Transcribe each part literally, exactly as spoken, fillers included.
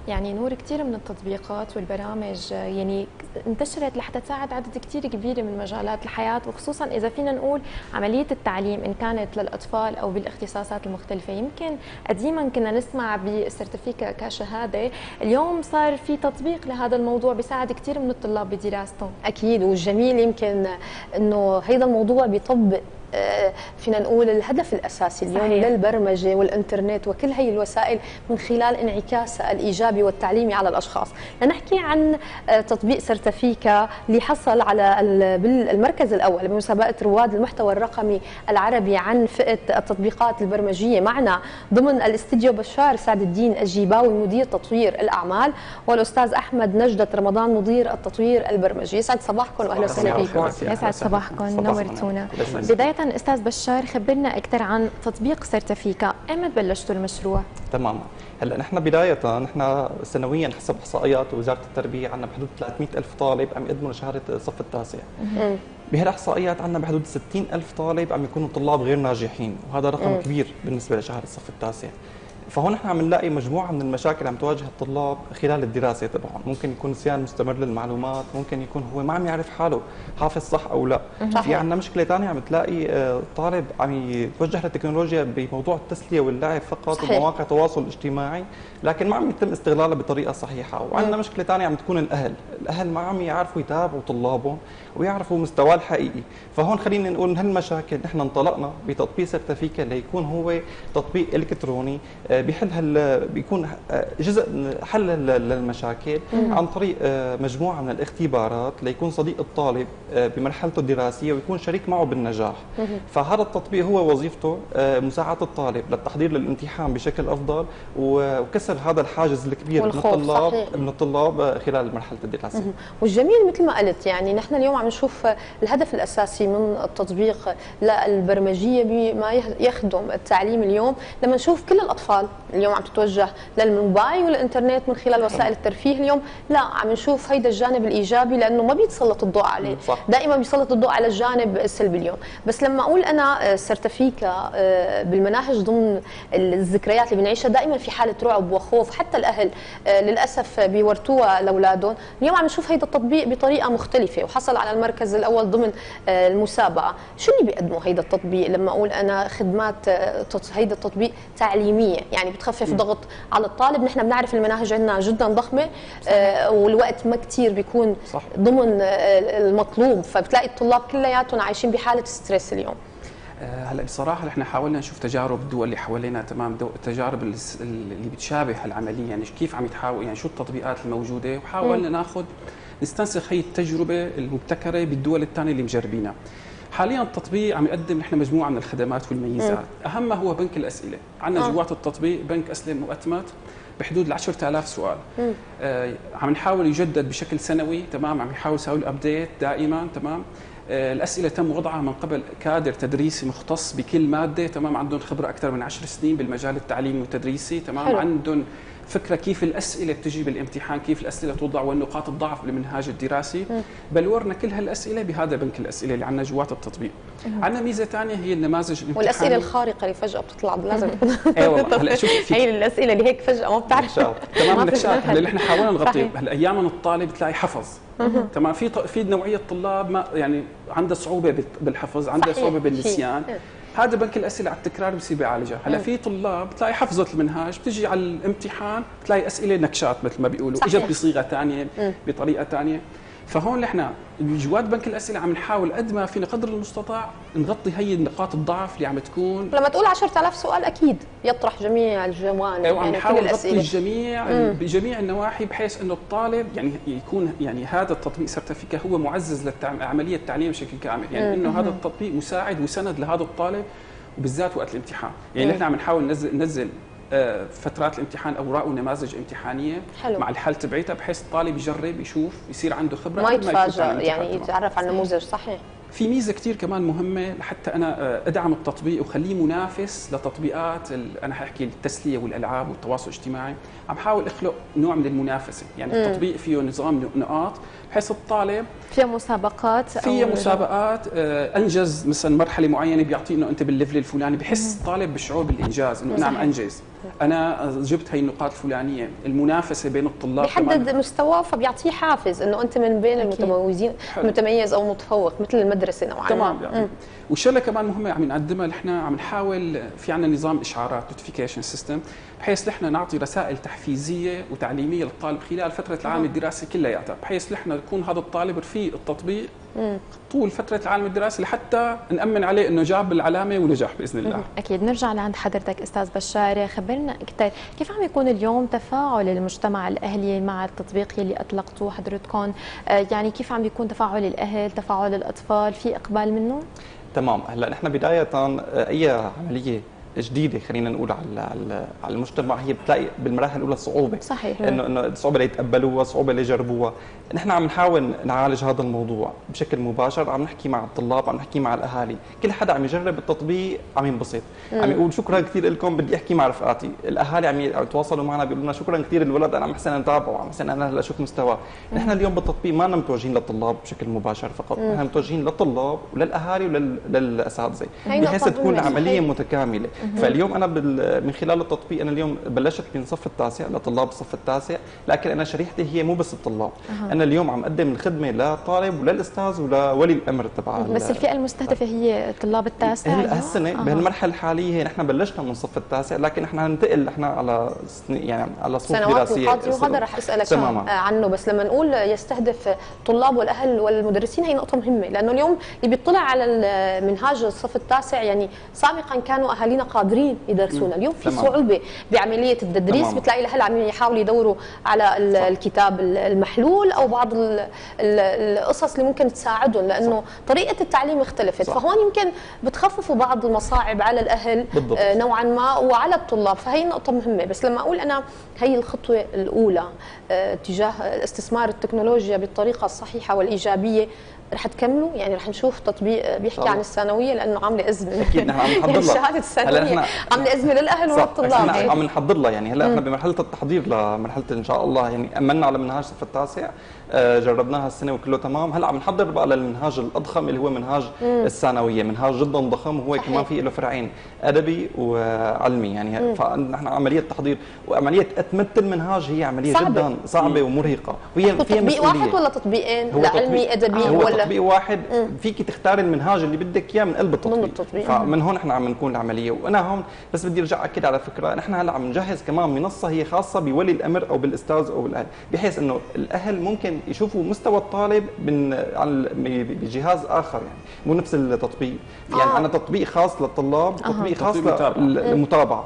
يعني نور، كثير من التطبيقات والبرامج يعني انتشرت لحتى تساعد عدد كثير كبير من مجالات الحياة، وخصوصا إذا فينا نقول عملية التعليم إن كانت للأطفال أو بالاختصاصات المختلفة. يمكن قديما كنا نسمع بالسيرتيفيكا كشهادة، اليوم صار في تطبيق لهذا الموضوع بيساعد كثير من الطلاب بدراستهم. أكيد، والجميل يمكن إنه هيدا الموضوع بيطبق فينا نقول الهدف الاساسي اليوم صحيح. للبرمجه والانترنت وكل هي الوسائل من خلال انعكاسها الايجابي والتعليمي على الاشخاص. لنحكي عن تطبيق سيرتيفيكا اللي حصل على المركز الاول بمسابقه رواد المحتوى الرقمي العربي عن فئه التطبيقات البرمجيه. معنا ضمن الاستديو بشار سعد الدين الجيباوي مدير تطوير الاعمال، والاستاذ احمد نجدة رمضان مدير التطوير البرمجي. يسعد صباحكم واهلا وسهلا فيكم. يسعد صباحكم، نورتونا. بدايه استاذ بشار، خبرنا اكثر عن تطبيق سيرتيفيكا، ايمتى بلشتوا المشروع؟ تمام، هلا نحن بدايه نحن سنويا حسب احصائيات وزاره التربيه عندنا بحدود ثلاثمئة ألف طالب عم يقدموا لشهاده الصف التاسع. بهالاحصائيات عندنا بحدود ستين ألف طالب عم يكونوا طلاب غير ناجحين، وهذا رقم مم. كبير بالنسبه لشهاده الصف التاسع. فهون نحن عم نلاقي مجموعه من المشاكل عم تواجه الطلاب خلال الدراسه تبعهم، ممكن يكون نسيان مستمر للمعلومات، ممكن يكون هو ما عم يعرف حاله حافظ صح او لا. في عندنا مشكله ثانيه، عم تلاقي طالب عم يتوجه للتكنولوجيا بموضوع التسليه واللعب فقط صحيح. ومواقع التواصل الاجتماعي، لكن ما عم يتم استغلالها بطريقه صحيحه. وعندنا مشكله ثانيه عم تكون الاهل، الاهل ما عم يعرفوا يتابعوا طلابهم ويعرفوا مستواه الحقيقي. فهون خلينا نقول من هالمشاكل نحن انطلقنا بتطبيق سيرتيفيكا ليكون هو تطبيق الكتروني بيحل هال بيكون جزء حل للمشاكل عن طريق مجموعه من الاختبارات ليكون صديق الطالب بمرحلته الدراسيه ويكون شريك معه بالنجاح. فهذا التطبيق هو وظيفته مساعده الطالب للتحضير للامتحان بشكل افضل وكسر هذا الحاجز الكبير من الطلاب صحيح. من الطلاب خلال مرحله الدراسه. والجميل مثل ما قلت، يعني نحن اليوم عم نشوف الهدف الاساسي من التطبيق للبرمجيه بما يخدم التعليم. اليوم لما نشوف كل الاطفال اليوم عم تتوجه للموبايل والانترنت من خلال وسائل الترفيه، اليوم لا عم نشوف هيدا الجانب الايجابي لانه ما بيتسلط الضوء عليه صح. دائما بيسلط الضوء على الجانب السلبي. اليوم بس لما اقول انا سيرتيفيكا بالمناهج ضمن الذكريات اللي بنعيشها دائما في حاله رعب وخوف، حتى الاهل للاسف بيورثوها لاولادهم. اليوم عم نشوف هيدا التطبيق بطريقه مختلفه وحصل على المركز الاول ضمن المسابقه. شو اللي بيقدمه هيدا التطبيق لما اقول انا خدمات هيدا التطبيق تعليميه، يعني بتخفف ضغط على الطالب؟ نحن بنعرف المناهج عندنا جدا ضخمه آه والوقت ما كثير بيكون صح. ضمن آه المطلوب، فبتلاقي الطلاب كلياتهم عايشين بحاله ستريس اليوم. هلا بصراحه احنا حاولنا نشوف تجارب الدول اللي حوالينا، تمام، التجارب اللي بتشابه العمليه، يعني كيف عم يتحاول، يعني شو التطبيقات الموجوده، وحاولنا ناخذ نستنسخ هي التجربه المبتكره بالدول الثانيه اللي مجربينها. حاليا التطبيق عم يقدم نحن مجموعه من الخدمات والميزات، اهمها هو بنك الاسئله. عندنا جوات التطبيق بنك اسئله مؤتمت بحدود ال عشرة آلاف سؤال. آه عم نحاول يجدد بشكل سنوي، تمام، عم يحاول يسوي له ابديت دائما، تمام. آه الاسئله تم وضعها من قبل كادر تدريسي مختص بكل ماده، تمام، عندهم خبره اكثر من عشر سنين بالمجال التعليمي والتدريسي، تمام. حلو. عندهم فكره كيف الاسئله بتجي بالامتحان، كيف الاسئله توضع والنقاط الضعف بالمنهاج الدراسي. بلورنا كل هالاسئله بهذا بنك الاسئله اللي عندنا جوات التطبيق. عندنا ميزه ثانيه هي النماذج الامتحانيه والاسئله الخارقه اللي فجاه بتطلع لازم اي والله. هلا شوف هي الاسئله اللي هيك فجاه ما بتعرف تمام نكشات. هلا نحن حاولنا نغطي. هلا ايام الطالب تلاقي حفظ، تمام، في في نوعيه طلاب ما يعني عندها صعوبه بالحفظ، عندها صعوبه بالنسيان، هذا بنك الاسئله على التكرار بصير بيعالجها. هلا في طلاب بتلاقي حفظت المنهاج، بتجي على الامتحان بتلاقي اسئله نكشات مثل ما بيقولوا، اجت بصيغه ثانيه بطريقه ثانيه. فهون نحن جوات بنك الاسئله عم نحاول قد ما فينا قدر المستطاع نغطي هي النقاط الضعف اللي عم تكون. لما تقول عشرة آلاف سؤال اكيد يطرح جميع الجوانب، يعني عم نحاول نغطي الجميع بجميع النواحي بحيث انه الطالب يعني يكون يعني هذا التطبيق سيرتيفيكا هو معزز لعمليه التعليم بشكل كامل، يعني انه هذا التطبيق مساعد وسند لهذا الطالب وبالذات وقت الامتحان. يعني نحن عم نحاول ننزل ننزل فترات الامتحان اوراق ونماذج امتحانيه حلو. مع الحل تبعيتها بحيث الطالب يجرب يشوف يصير عنده خبره ما يتفاجئ، يعني يتعرف على النموذج صحيح. في ميزه كثير كمان مهمه لحتى انا ادعم التطبيق وخليه منافس لتطبيقات انا حاحكي التسليه والالعاب والتواصل الاجتماعي. عم حاول اخلق نوع من المنافسه، يعني م. التطبيق فيه نظام نقاط بحيث الطالب فيه مسابقات فيه مسابقات انجز مثلا مرحله معينه بيعطيه انه انت بالليفل الفلاني، بحس الطالب بالشعور بالانجاز انه انا عم انجز. انا جبت هي النقاط الفلانيه، المنافسه بين الطلاب بيحدد مستواه فبيعطيه حافز انه انت من بين المتميزين متميز او متفوق مثل المدرسه نوعا ما. تمام يعني. والشغله كمان مهمه عم نقدمها، نحن عم نحاول في عندنا نظام اشعارات نوتيفيكيشن سيستم، بحيث نحن نعطي رسائل تحفيزيه وتعليميه للطالب خلال فتره العام الدراسي كلياتها، بحيث نحن يكون هذا الطالب رفيق التطبيق مم. طول فتره العام الدراسي لحتى نامن عليه انه جاب العلامه ونجح باذن الله. مم. اكيد. نرجع لعند حضرتك استاذ بشار، خبرنا اكثر كيف عم يكون اليوم تفاعل المجتمع الاهلي مع التطبيق يلي اطلقتوه حضرتكم؟ آه يعني كيف عم بيكون تفاعل الاهل، تفاعل الاطفال، في اقبال منه؟ تمام. هلا نحن بدايه اي عمليه جديده خلينا نقول على على المجتمع هي بتلاقي بالمراحل الاولى صعوبه. صحيح. انه انه صعوبه ليتقبلوها، صعوبه ليجربوها. نحن عم نحاول نعالج هذا الموضوع بشكل مباشر، عم نحكي مع الطلاب، عم نحكي مع الاهالي، كل حدا عم يجرب التطبيق عم ينبسط، عم يقول شكرا كثير لكم بدي احكي مع رفقاتي، الاهالي عم يتواصلوا معنا بيقولوا لنا شكرا كثير الولد انا عم حسن نتابعه، عم حسن انا هلا اشوف مستواه. نحن اليوم بالتطبيق ما متوجهين للطلاب بشكل مباشر فقط، نحن متوجهين للطلاب وللاهالي وللاساتذه بحيث تكون عمليه متكامله. فاليوم انا من خلال التطبيق انا اليوم بلشت من الصف التاسع لطلاب الصف التاسع، لكن انا شريحتي هي مو بس الطلاب. أه. انا اليوم عم اقدم الخدمه للطالب وللاستاذ ولولي الامر تبع. بس الفئه المستهدفه هي طلاب التاسع هالسنه أه. بهالمرحله الحاليه نحن بلشنا من الصف التاسع، لكن نحن هننتقل نحن على يعني على صفوف دراسيه وهذا رح اسالك تماما عنه. بس لما نقول يستهدف الطلاب والاهل والمدرسين هي نقطه مهمه، لانه اليوم اللي بيطلع على منهاج الصف التاسع يعني سابقا كانوا اهالينا قادرين يدرسونا، اليوم في صعوبه بعمليه التدريس. تمام. بتلاقي الاهل عم يحاولوا يدوروا على صح. الكتاب المحلول او بعض القصص اللي ممكن تساعدهم، لانه صح. طريقه التعليم اختلفت. صح. فهون يمكن بتخففوا بعض المصاعب على الاهل بالضبط. نوعا ما وعلى الطلاب، فهي نقطه مهمه. بس لما اقول انا هي الخطوه الاولى تجاه استثمار التكنولوجيا بالطريقه الصحيحه والايجابيه، رح تكملوا يعني رح نشوف تطبيق بيحكي عن الثانويه لانه عامله ازمه. اكيد نحن عم نحضر لها شهاده الثانويه عامله ازمه للاهل وللطلاب. نحن عم نحضر لها يعني هلا احنا بمرحله التحضير لمرحله ان شاء الله يعني امنا على منهاج الصف التاسع، جربناها السنه وكله تمام. هلا عم نحضر بقى للمنهاج الاضخم اللي هو منهاج مم. الثانويه، منهاج جدا ضخم وهو صحيح. كمان في له فرعين ادبي وعلمي يعني. فنحن عمليه تحضير وعمليه اتمه المنهاج هي عمليه صعبة. جدا صعبه مم. ومرهقه، وهي فيها تطبيق واحد ولا تطبيقين لعلمي ادبي؟ هو ولا تطبيق واحد فيك تختاري المنهاج اللي بدك اياه من قلب التطبيق, التطبيق. فمن هون احنا عم نكون العمليه. وانا هون بس بدي ارجع اكد على فكره، نحن هلا عم نجهز كمان منصه هي خاصه بولي الامر او بالاستاذ او بالاهل، بحيث انه الاهل ممكن يشوفوا مستوى الطالب من بجهاز اخر يعني مو نفس التطبيق. يعني آه. انا تطبيق خاص للطلاب، تطبيق خاص للمتابعه.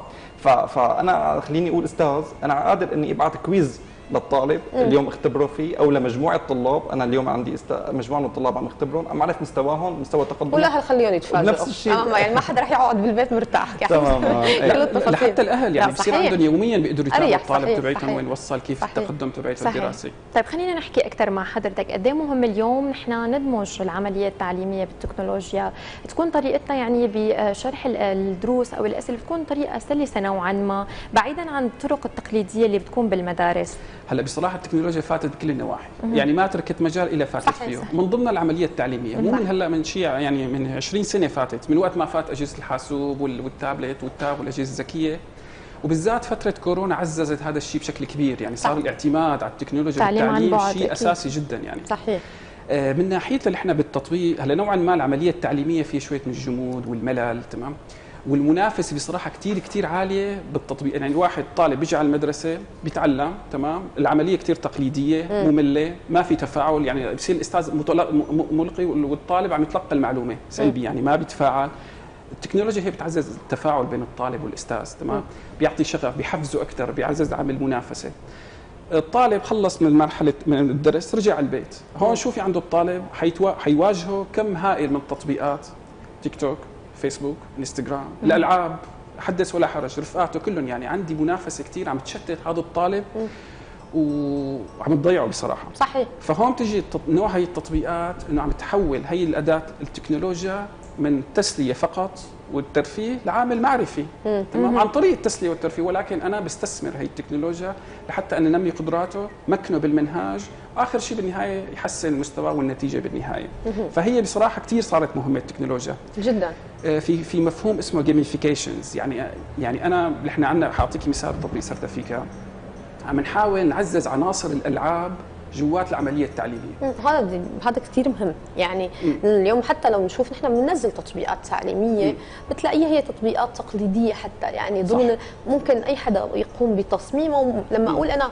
فانا خليني اقول استاذ انا قادر اني ابعث كويز للطالب مم. اليوم اختبره فيه، او لمجموعه طلاب. انا اليوم عندي است... مجموعه من الطلاب عم اختبرهم، عم اعرف مستواهم، مستوى تقدمهم، والاهل خليهم يتفاجئوا نفس الشيء. آه يعني ما حدا رح يقعد بالبيت مرتاح تمام. لحتى الاهل يعني بصير عندهم يوميا بيقدروا يتابعوا الطالب تبعتهم وين وصل، كيف صحيح. التقدم تبعته الدراسي. طيب خلينا نحكي اكثر مع حضرتك، قد ايه مهم اليوم نحن ندمج العمليه التعليميه بالتكنولوجيا، تكون طريقتنا يعني بشرح الدروس او الاسئله تكون طريقه سلسه نوعا ما بعيدا عن الطرق التقليديه اللي بتكون بالمدارس. هلا بصراحه التكنولوجيا فاتت بكل النواحي، يعني ما تركت مجال الا فاتت صحيح فيه. صحيح. من ضمن العمليه التعليميه مو من هلا، من شيء يعني من عشرين سنه فاتت، من وقت ما فات اجهزه الحاسوب والتابلت والتاب والاجهزه الذكيه، وبالذات فتره كورونا عززت هذا الشيء بشكل كبير. يعني صار صح. الاعتماد على التكنولوجيا بالتعليم شيء اساسي جدا يعني. صحيح. آه من ناحيه اللي احنا بالتطبيق هلا نوعا ما العمليه التعليميه في شويه من الجمود والملل، تمام، والمنافسه بصراحه كثير كثير عاليه بالتطبيق. يعني الواحد طالب بيجي على المدرسه بيتعلم، تمام، العمليه كثير تقليديه ممله، ما في تفاعل. يعني بصير الاستاذ ملقي والطالب عم يتلقى المعلومه سلبي، يعني ما بيتفاعل. التكنولوجيا هي بتعزز التفاعل بين الطالب والاستاذ، تمام، بيعطي شغف، بيحفزه اكثر، بيعزز عامل المنافسه. الطالب خلص من مرحله من الدرس رجع على البيت، هون شو في عنده الطالب؟ حيواجهه كم هائل من التطبيقات، تيك توك، فيسبوك، انستغرام، مم. الالعاب، حدث ولا حرج، رفقاته كلهم. يعني عندي منافسه كثير عم تشتت هذا الطالب وعم تضيعه بصراحه. صحيح. فهون تجي نوع هي التطبيقات انه عم تحول هي الاداه التكنولوجيا من تسليه فقط والترفيه لعامل معرفي تمام عن طريق التسليه والترفيه، ولكن انا بستثمر هي التكنولوجيا لحتى ان ننمي قدراته، مكنه بالمنهاج، واخر شيء بالنهايه يحسن المستوى والنتيجه بالنهايه. فهي بصراحه كثير صارت مهمه التكنولوجيا جدا. في في مفهوم اسمه جيميفيكيشنز، يعني يعني انا نحن عندنا حاعطيكي مثال تطبيق سيرتيفيكا، عم نحاول نعزز عناصر الالعاب جوات العمليه التعليميه. هذا هذا كثير مهم، يعني م. اليوم حتى لو نشوف نحن بننزل تطبيقات تعليميه م. بتلاقيها هي تطبيقات تقليديه حتى، يعني ضمن ممكن اي حدا يقوم بتصميمه. لما اقول انا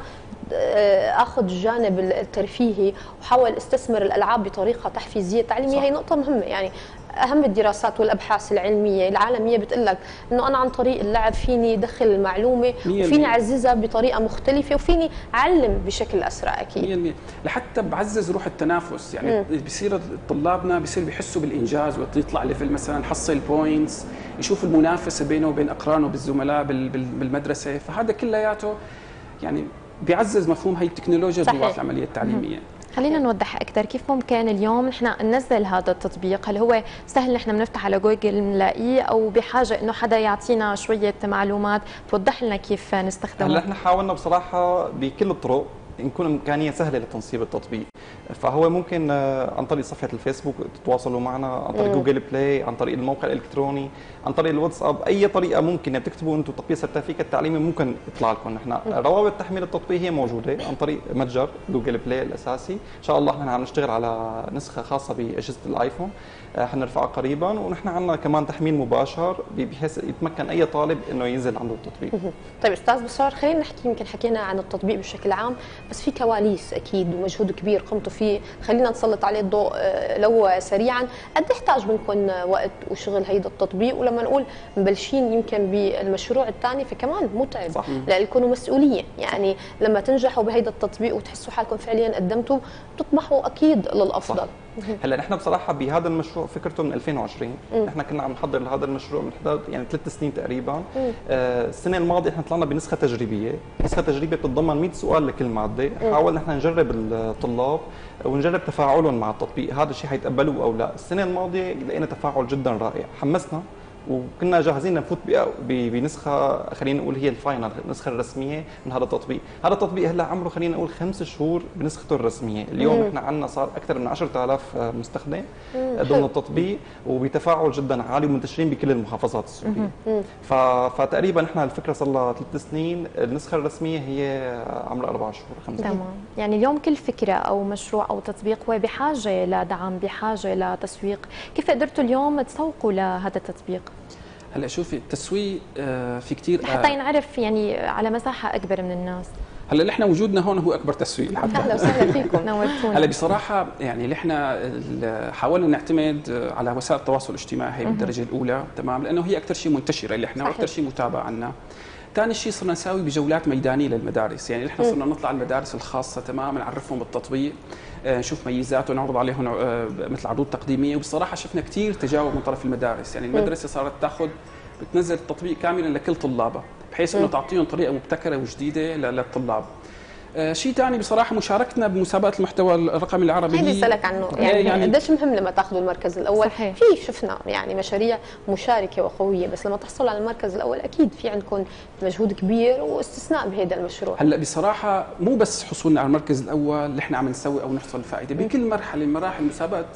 اخذ الجانب الترفيهي وحاول استثمر الالعاب بطريقه تحفيزيه تعليميه، هي نقطه مهمه. يعني اهم الدراسات والابحاث العلميه العالميه بتقول لك انه انا عن طريق اللعب فيني ادخل المعلومه وفيني اعززها بطريقه مختلفه وفيني اعلم بشكل اسرع. اكيد مية بالمية لحتى بعزز روح التنافس، يعني م. بصير طلابنا بصير بيحسوا بالانجاز، وقت يطلع ليفل مثلا حصل بوينتس، يشوف المنافسه بينه وبين اقرانه بالزملاء بالمدرسه، فهذا كلياته يعني بيعزز مفهوم هي التكنولوجيا جوات العمليه التعليميه. خلينا نوضح اكثر كيف ممكن اليوم نحن ننزل هذا التطبيق، هل هو سهل نحن بنفتح على جوجل نلاقيه، او بحاجه انه حدا يعطينا شويه معلومات توضح لنا كيف نستخدمه؟ هلا نحن حاولنا بصراحه بكل الطرق نكون امكانيه سهله لتنصيب التطبيق، فهو ممكن عن طريق صفحه الفيسبوك تتواصلوا معنا، عن طريق جوجل بلاي، عن طريق الموقع الالكتروني، عن طريق الواتساب، اي طريقه ممكن بتكتبوا انتم تطبيق سيرتيفيكا التعليمي ممكن يطلع لكم. نحن روابط تحميل التطبيق هي موجوده عن طريق متجر جوجل بلاي الاساسي، ان شاء الله نحن عم نشتغل على نسخه خاصه باجهزه الايفون حنرفعها قريبا، ونحن عندنا كمان تحميل مباشر بحيث يتمكن اي طالب انه ينزل عنده التطبيق. طيب استاذ بشار، خلينا نحكي، يمكن حكينا عن التطبيق بشكل عام، بس في كواليس اكيد ومجهود كبير قمتوا فيه، خلينا نسلط عليه الضوء لو سريعا. قد ايه احتاج منكم وقت وشغل هيدا التطبيق؟ ولما نقول مبلشين يمكن بالمشروع الثاني فكمان متعب، صح، لكم مسؤوليه، يعني لما تنجحوا بهيدا التطبيق وتحسوا حالكم فعليا قدمتوا بتطمحوا اكيد للافضل. صح. هلا نحن بصراحه بهذا المشروع فكرته من ألفين وعشرين، نحن كنا عم نحضر لهذا المشروع من حدود يعني ثلاث سنين تقريبا. آه السنه الماضيه احنا طلعنا بنسخه تجريبيه، نسخه تجريبيه بتتضمن مئة سؤال لكل ماده، حاولنا نحن نجرب الطلاب ونجرب تفاعلهم مع التطبيق، هذا الشيء حيتقبلوه او لا. السنه الماضيه لقينا تفاعل جدا رائع، حمسنا وكنا جاهزين نفوت بنسخه خلينا نقول هي الفاينل، النسخه الرسميه من هذا التطبيق. هذا التطبيق هلا عمره خلينا نقول خمس شهور بنسخته الرسميه، اليوم نحن عندنا صار اكثر من عشرة آلاف مستخدم ضمن التطبيق وبتفاعل جدا عالي ومنتشرين بكل المحافظات السوريه. فتقريبا نحن الفكره صار لها ثلاث سنين، النسخه الرسميه هي عمرها أربع شهور خمس شهور. تمام، يعني اليوم كل فكره او مشروع او تطبيق هو بحاجه لدعم، بحاجه لتسويق، كيف قدرتوا اليوم تسوقوا لهذا التطبيق؟ هلا شوفي التسويق في كثير حتى ينعرف يعني على مساحه اكبر من الناس. هلا نحن وجودنا هون هو اكبر تسويق لحتى. اهلا وسهلا فيكم، نورتونا. هلا بصراحه يعني نحن حاولنا نعتمد على وسائل التواصل الاجتماعي هي بالدرجه الاولى، تمام، لانه هي اكثر شيء منتشره اللي احنا واكثر شيء متابع عنا. ثاني شيء صرنا نساوي بجولات ميدانيه للمدارس، يعني نحن صرنا نطلع المدارس الخاصه تمام، نعرفهم بالتطبيق، نشوف ميزاته ونعرض عليهم مثل عروض تقديميه، وبصراحه شفنا كثير تجاوب من طرف المدارس، يعني المدرسه صارت تاخذ بتنزل التطبيق كاملا لكل طلابها بحيث انه تعطيهم طريقه مبتكره وجديده للطلاب. آه شيء ثاني بصراحه مشاركتنا بمسابقه المحتوى الرقمي العربي، هي بسالك عنه، يعني, يعني قديش مهم لما تاخذوا المركز الاول؟ صحيح. في شفنا يعني مشاريع مشاركه وقويه، بس لما تحصلوا على المركز الاول اكيد في عندكم مجهود كبير واستثناء بهذا المشروع. هلا بصراحه مو بس حصولنا على المركز الاول اللي احنا عم نسوي او نحصل الفائده، بكل مرحله من مراحل مسابقه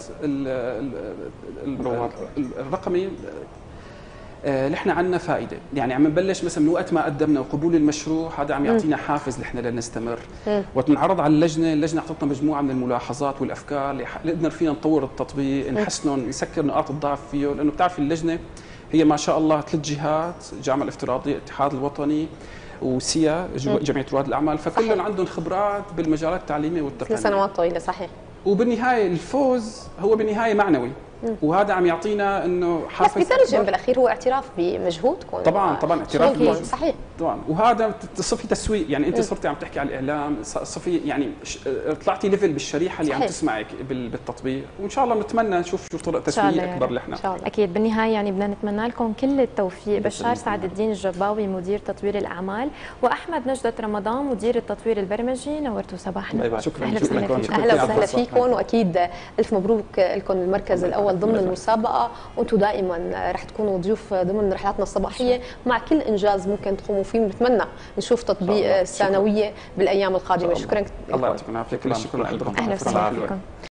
الرقمي نحن عندنا فائده، يعني عم نبلش مثلا من وقت ما قدمنا وقبول المشروع، هذا عم يعطينا حافز نحن لنستمر. وقت نعرض على اللجنه، اللجنه اعطتنا مجموعه من الملاحظات والافكار اللي نقدر فينا نطور التطبيق، نحسنه، نسكر نقاط الضعف فيه، لانه بتعرفي اللجنه هي ما شاء الله ثلاث جهات، الجامعه الافتراضيه، الاتحاد الوطني، وسيا جمعيه رواد الاعمال، فكلهم عندهم خبرات بالمجالات التعليميه والتقنيه لسنوات طويله. صحيح. وبالنهايه الفوز هو بالنهايه معنوي، وهذا عم يعطينا انه حافز، بس بترجم بالاخير هو اعتراف بمجهودكم. طبعا طبعا اعتراف بمجهود. صحيح طبعا، وهذا صفي تسويق، يعني انت صرتي عم تحكي على الاعلام، صفي يعني طلعتي ليفل بالشريحه اللي صحيح. عم تسمعك بالتطبيق، وان شاء الله بنتمنى نشوف شو طرق تسويق اكبر لحنا. اكيد بالنهايه يعني بدنا نتمنى لكم كل التوفيق. بشار سعد الدين الجباوي مدير تطوير الاعمال، واحمد نجدة رمضان مدير التطوير البرمجي، نورتوا صباحنا. شكرا اهلا وسهلا فيكم. اهلا وسهلا فيكم، واكيد الف مبروك لكم المركز الاول تتناول ضمن المسابقه، وانتم دائما رح تكونوا ضيوف ضمن رحلاتنا الصباحيه مع كل انجاز ممكن تقوموا فيه. بنتمنى نشوف تطبيق الثانويه بالايام القادمه. شكرا. الله يعطيكم العافيه. كل الشكر لكم. اهلا وسهلا فيكم.